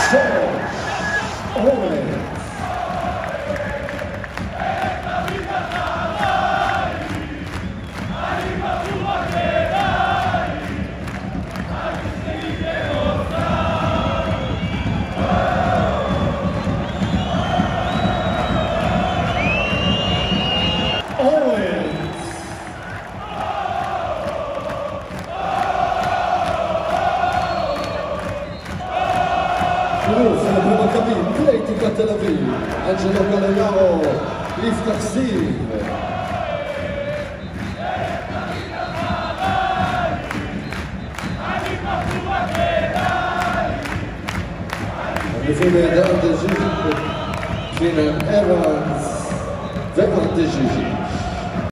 במכבי פלייטיקה תל אביב, אנג'לו גלויארו, יפתח זיו. לפי נהדר דז'יז'י, קינן אבנס וארדז'יז'י.